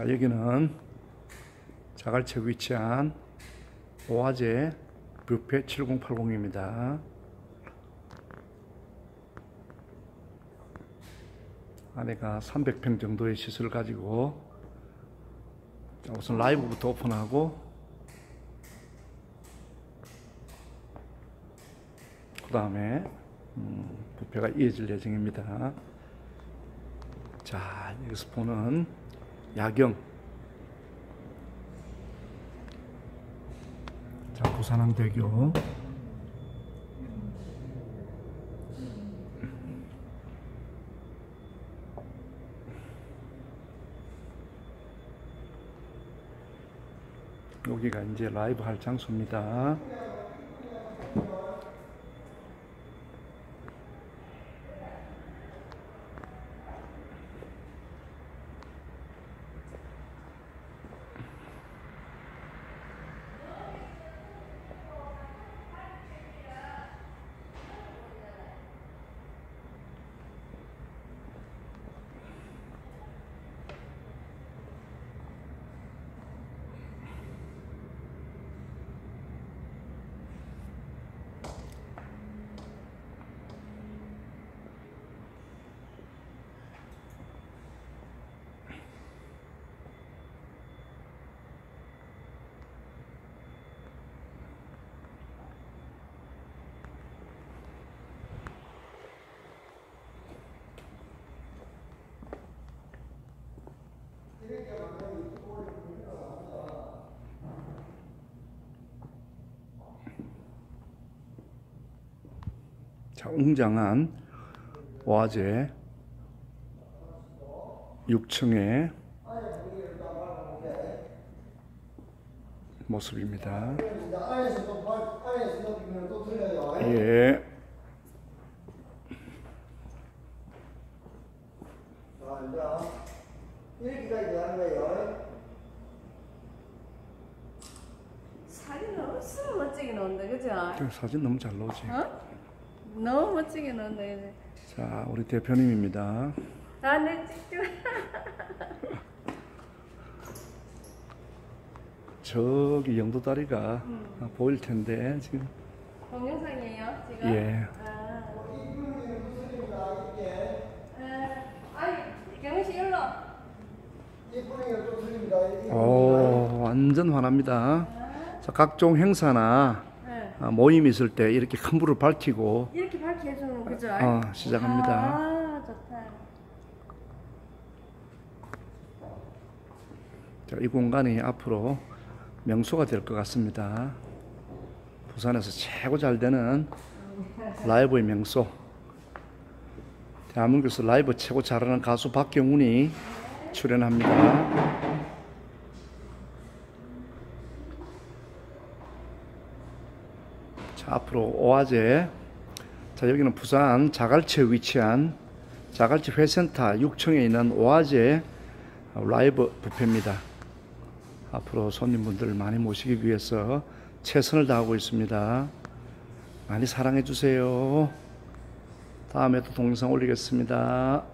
자, 여기는 자갈치에 위치한 오화제 뷔페 7080입니다. 안에가 300평 정도의 시설을 가지고, 자, 우선 라이브부터 오픈하고 그 다음에 뷔페가 이어질 예정입니다. 자, 여기서 보는 야경, 자, 부산항대교, 여기가 이제 라이브 할 장소입니다. 자, 웅장한 오화제 6층의 모습입니다. 예. 사진 너무 멋지게 나온다, 그죠? 사진 너무 잘 나오지. 어? 너무 멋지게 나온다, 이제. 자, 우리 대표님입니다. 아, 내 찍죠. 저기 영도다리가 보일 텐데 지금. 동영상이에요, 지금? 예. 경훈 씨 일로. 오, 완전 환합니다. 자, 각종 행사나 모임 있을 때 이렇게 큰 불을 밝히고 이렇게 밝게 해주는 거죠? 시작합니다. 아, 좋다. 자, 이 공간이 앞으로 명소가 될 것 같습니다. 부산에서 최고 잘 되는 라이브의 명소, 대한민국에서 라이브 최고 잘하는 가수 박경훈이 출연합니다. 자, 앞으로 오화제, 자, 여기는 부산 자갈치에 위치한 자갈치 회센터 6층에 있는 오화제 라이브 뷔페입니다. 앞으로 손님분들을 많이 모시기 위해서 최선을 다하고 있습니다. 많이 사랑해 주세요. 다음에 또 동영상 올리겠습니다.